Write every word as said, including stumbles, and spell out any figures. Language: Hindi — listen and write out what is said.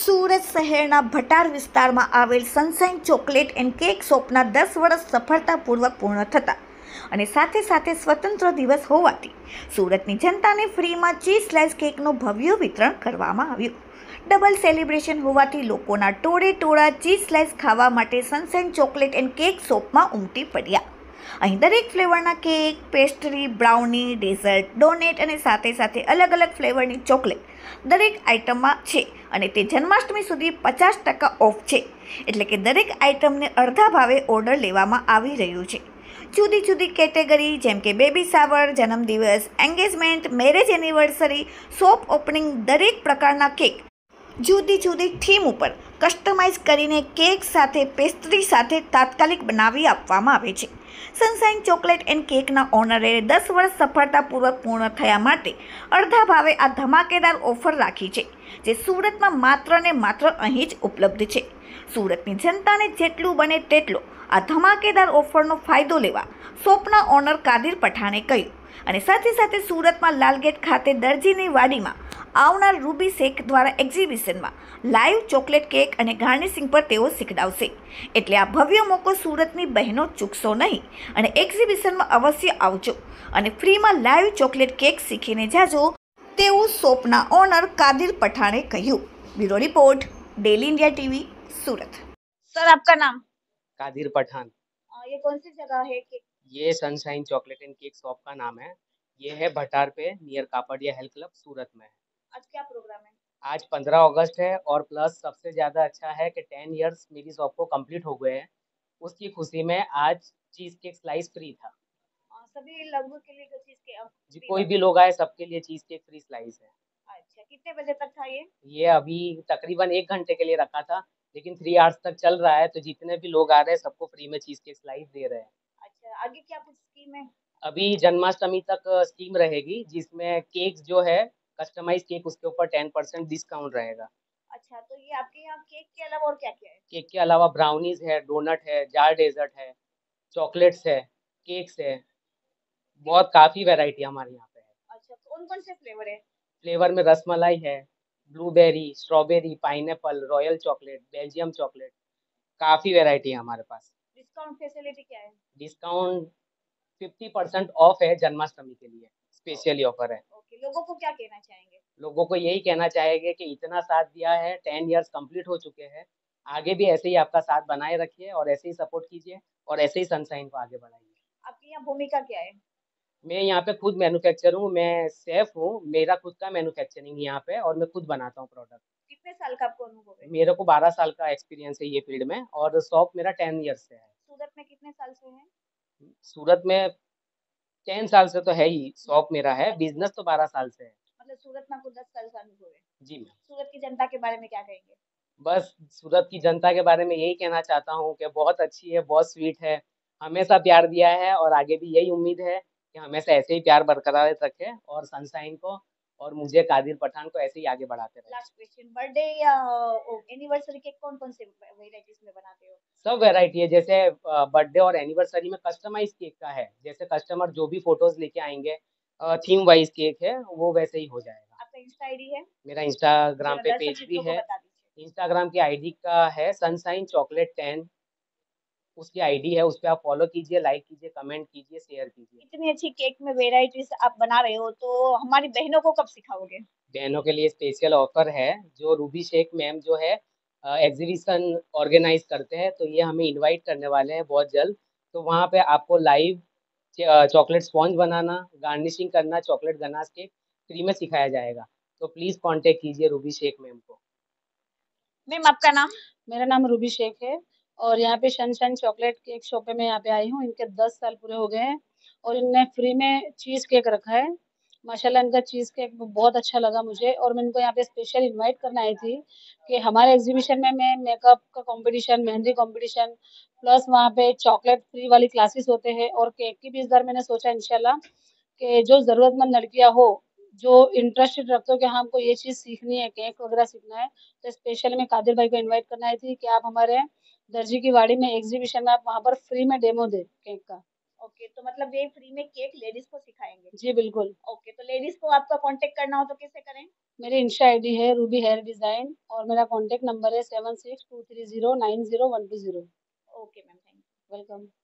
સુરત શહેરના ભટાર વિસ્તારમાં આવેલ સનશાઇન ચોકલેટ એન્ડ કેક શોપના દસ વર્ષ સફળતાપૂર્વક પૂર્ણ થતા અને સાથે સાથે સ્વતંત્ર દિવસ હોવાથી સુરતની જનતાને ફ્રીમાં ચીઝ સ્લાઇસ કેકનું ભવ્ય વિતરણ કરવામાં આવ્યું. ડબલ સેલિબ્રેશન હોવાથી લોકોના ટોળે ટોળા ચીઝ સ્લાઇસ ખાવા માટે સનશાઇન ચોકલેટ એન્ડ કેક શોપમાં ઉમટી પડ્યા. અહીં દરેક ફ્લેવરના cake, pastry, brownie, dessert, donut અને સાથે સાથે અલગ અલગ ફ્લેવરની ચોકલેટ દરેક આઇટમમાં છે અને તે જન્માષ્ટમી સુધી પચાસ ટકા ઓફ છે, એટલે કે દરેક આઇટમને અડધા ભાવે ઓર્ડર લેવામાં આવી રહ્યું છે. જુદી જુદી કેટેગરી જેમ કે બેબી શાવર, જન્મદિવસ, engagement, marriage anniversary, shop opening, દરેક પ્રકારના કેક જુદી જુદી થીમ ઉપર કસ્ટમાઇઝ કરીને કેક સાથે પેસ્ટ્રી સાથે તાત્કાલિક બનાવી આપવામાં આવે છે. સનશાઇન ચોકલેટ એન્ડ કેકના ઓનરે દસ વર્ષ સફળતાપૂર્વક પૂર્ણ થયા માટે અડધા ભાવે આ ધમાકેદાર ઓફર રાખી છે, જે સુરતમાં માત્ર ને માત્ર અહીં જ ઉપલબ્ધ છે. સુરતની જનતાને જેટલું બને તેટલો આ ધમાકેદાર ઓફરનો ફાયદો લેવા શોપના ઓનર કાદિર પઠાણે કહ્યું અને સાથે સાથે સુરતમાં લાલગેટ ખાતે દરજીની વાડીમાં આવનાર રૂબી શેખ દ્વારા એક્ઝિબિશનમાં લાઈવ ચોકલેટ કેક અને ગાર્નિશિંગ પર તેઓ શીખડાવશે. એટલે આ ભવ્ય મોકો સુરતની બહેનો ચૂકશો નહીં અને એક્ઝિબિશનમાં અવશ્ય આવજો અને ફ્રીમાં લાઈવ ચોકલેટ કેક શીખીને જાજો તેવું શોપના ઓનર કાદિર પઠાણે કહ્યું. Bureau report, daily India TV, Surat. Sir आपका नाम? कादिर पठान. ये कौन सी जगह है? कि ये sunshine chocolate and cake shop का नाम है. ये है भटार पे near Kapadia health club Surat में. आज क्या प्रोग्राम है? आज पंद्रह अगस्त है और प्लस सबसे ज़्यादा अच्छा है कि टेन इयर्स मेरी शॉप को कंप्लीट हो गए हैं. उसकी खुशी में आज चीज़ केक स्लाइस फ्री था. सभी लगभग के लिए चीज के जी, कोई भी लोग आए सबके लिए चीज़ केक फ्री स्लाइस है. अच्छा, कितने बजे तक था ये? ये अभी तकरीबन एक घंटे के लिए रखा था, लेकिन थ्री आवर्स तक चल रहा है, तो जितने भी लोग आ रहे हैं सबको फ्री में चीज़ केक स्लाइस दे रहे हैं. अच्छा, आगे क्या कुछ स्कीम है? अभी जन्माष्टमी तक स्कीम रहेगी, जिसमें केक जो है कस्टमाइज केक उसके ऊपर टेन परसेंट डिस्काउंट रहेगा. अच्छा, तो ये आपके यहाँ केक के अलावा और क्या क्या है? केक के अलावा ब्राउनीज है, डोनट है, जार डेजर्ट है, चॉकलेट्स है, केक्स है, बहुत काफ़ी वैरायटी हमारे यहाँ पे है. अच्छा, कौन कौन से फ्लेवर है? फ्लेवर में रसमलाई है, blueberry, strawberry, pineapple, royal chocolate, Belgium chocolate, काफ़ी वैरायटी है हमारे पास. डिस्काउंट फैसिलिटी क्या है? डिस्काउंट फिफ्टी परसेंट ऑफ है जन्माष्टमी के लिए, स्पेशली ऑफर है. ओके, लोगों को क्या कहना चाहेंगे? लोगों को यही कहना चाहेंगे कि इतना साथ दिया है, टेन इयर्स कंप्लीट हो चुके हैं, आगे भी ऐसे ही आपका साथ बनाए रखिए और ऐसे ही सपोर्ट कीजिए और ऐसे ही सनशाइन को आगे बढ़ाइए. आपकी यहाँ भूमिका क्या है? मैं यहाँ पे खुद मैन्युफैक्चर हूँ, मैं शेफ हूँ, मेरा खुद का मैन्युफैक्चरिंग यहाँ पे और मैं खुद बनाता हूँ प्रोडक्ट. कितने साल का आपको अनुभव है? मेरे को बारह साल का एक्सपीरियंस है ये फील्ड में और शॉप मेरा टेन ईयर्स से है. सूरत में कितने साल से है? सूरत में टेन साल से तो है ही शॉप मेरा है, बिजनेस तो बारह साल से है. मतलब सूरत में आपको दस साल का अनुभव है? जी मैम. सूरत की जनता के बारे में क्या कहेंगे? बस सूरत की जनता के बारे में यही कहना चाहता हूँ कि बहुत अच्छी है, बहुत स्वीट है, हमेशा प्यार दिया है और आगे भी यही उम्मीद है कि हमेशा ऐसे ही प्यार बरकरार रखे और सनशाइन को और मुझे कादिर पठान को ऐसे ही आगे बढ़ाते रहे. लास्ट क्वेश्चन, बर्थडे या एनिवर्सरी केक कौन कौन से वेराइटीज में बनाते हो? सब वैरायटी है, जैसे बर्थडे और एनिवर्सरी में कस्टमाइज केक का है, जैसे कस्टमर जो भी फोटोज लेके आएंगे थीम वाइज केक है वो वैसे ही हो जाएगा. आपका इंस्टा आईडी है? मेरा इंस्टाग्राम पे पेज भी है. इंस्टाग्राम की आईडी का है सनशाइन चॉकलेट टेन, उसकी आईडी है, उस पर आप फॉलो कीजिए, लाइक कीजिए, कमेंट कीजिए, शेयर कीजिए. इतनी अच्छी केक में वेराइटीज आप बना रहे हो, तो हमारी बहनों को कब सिखाओगे? बहनों के लिए स्पेशल ऑफर है, जो रूबी शेख मैम जो है एग्जीबिशन ऑर्गेनाइज करते हैं, तो ये हमें इनवाइट करने वाले हैं बहुत जल्द. तो वहाँ पे आपको लाइव चॉकलेट स्पॉन्ज बनाना, गार्निशिंग करना, चॉकलेट गनाश केक फ्री में सिखाया जाएगा. तो प्लीज़ कांटेक्ट कीजिए रूबी शेख मैम को. मैम आपका नाम? मेरा नाम रूबी शेख है और यहाँ पे सनशाइन चॉकलेट केक शॉप पे मैं यहाँ पे आई हूँ. इनके दस साल पूरे हो गए हैं और इनने फ्री में चीज़ केक रखा है. माशाल्लाह इनका चीज़ केक बहुत अच्छा लगा मुझे और मैं इनको यहाँ पे स्पेशल इनवाइट करने आई थी कि हमारे एग्जीबिशन में मैं मेकअप का कंपटीशन, मेहंदी कंपटीशन, प्लस वहाँ पे चॉकलेट फ्री वाली क्लासेस होते हैं और केक की भी इस बार मैंने सोचा इंशाल्लाह कि जो ज़रूरतमंद लड़कियाँ हो, जो इंटरेस्टेड रखते हो कि हाँ हमको ये चीज़ सीखनी है, केक वगैरह सीखना है, तो स्पेशली मैं कादिर भाई को इन्वाइट करने आई थी कि आप हमारे दर्जी की वाड़ी में एग्जीबिशन में आप वहाँ पर फ्री में डेमो दे केक का. ओके, तो मतलब ये फ्री में केक लेडीज को सिखाएंगे? जी बिल्कुल. ओके, तो लेडीज को आपका कांटेक्ट करना हो तो कैसे करें? मेरी इंस्टा आईडी है रूबी हेयर डिज़ाइन और मेरा कॉन्टैक्ट नंबर है seven six two three zero nine zero one two zero. Okay ma'am, thank you. Welcome.